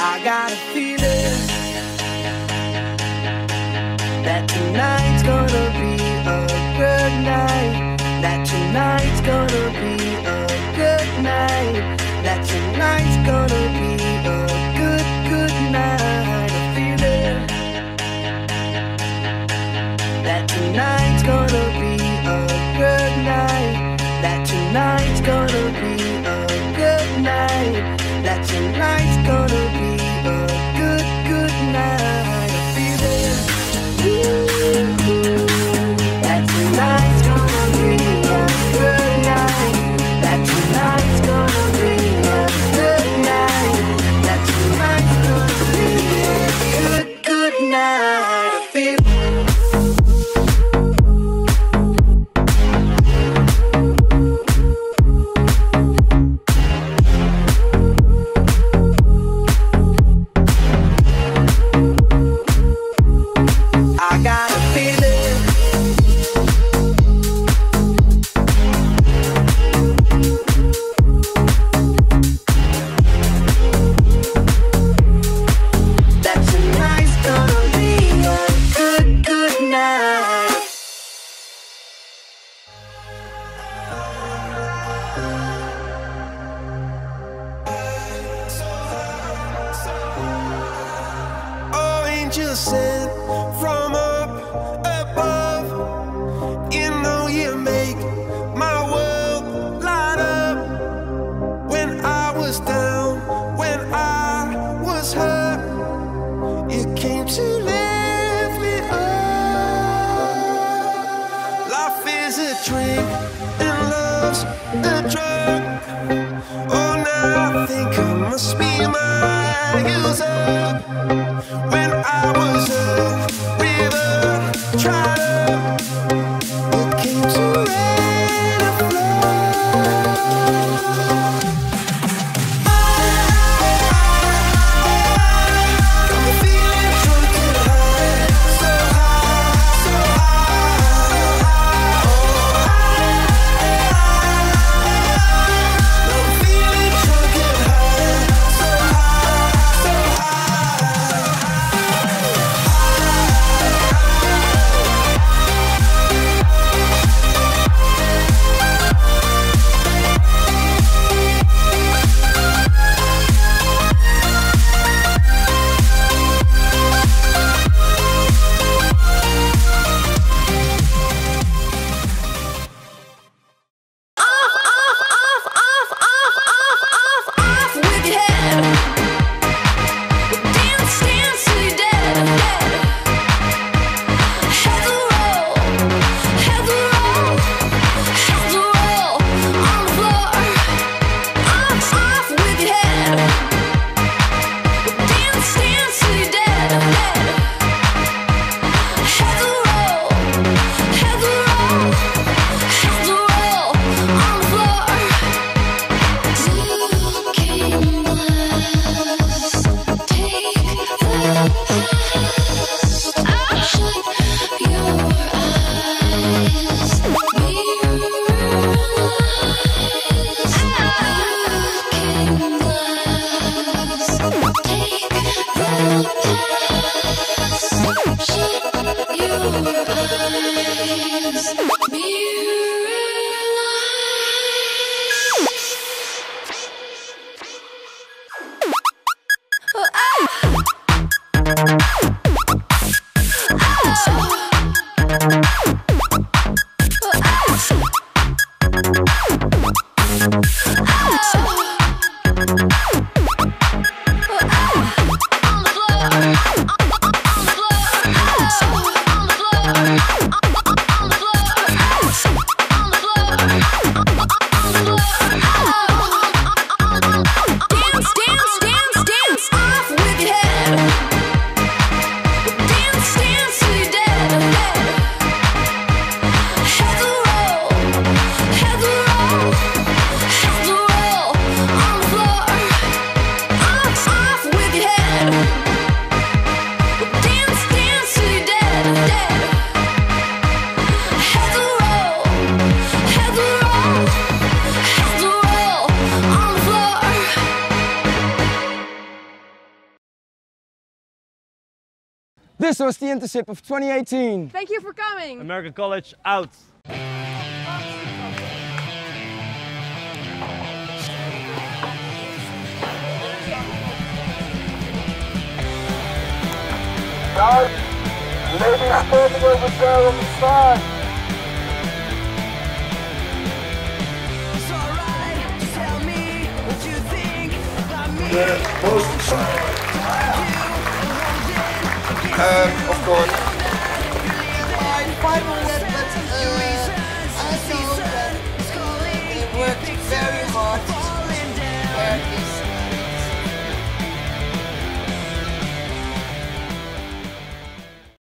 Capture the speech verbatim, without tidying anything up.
I got a feeling that tonight's gonna be a good night. That tonight's gonna be a good night. That tonight's gonna be a good, good night. A feeling that tonight's gonna be a good night. That tonight's gonna be a good night. That tonight's gonna be a good, good night. A feeling that tonight's gonna be a good night. That tonight's gonna be a good night. That tonight's gonna be a good, good night. A feeling. Just sent from up above. You know you make my world light up. When I was down, when I was hurt, you came to lift me up. Life is a drink and love's a drug. Oh, now I think I must be my user. When I was a river, tried up, it came to rain and flood. Got me feeling drunk and high, so high, so high. I'm feeling drunk and high, so high, so high. This was the Intersib of twenty eighteen. Thank you for coming. American College out. Guys, ladies standing over there on the side. It's alright, just tell me what you think about me. The poster side. Um, of course. Final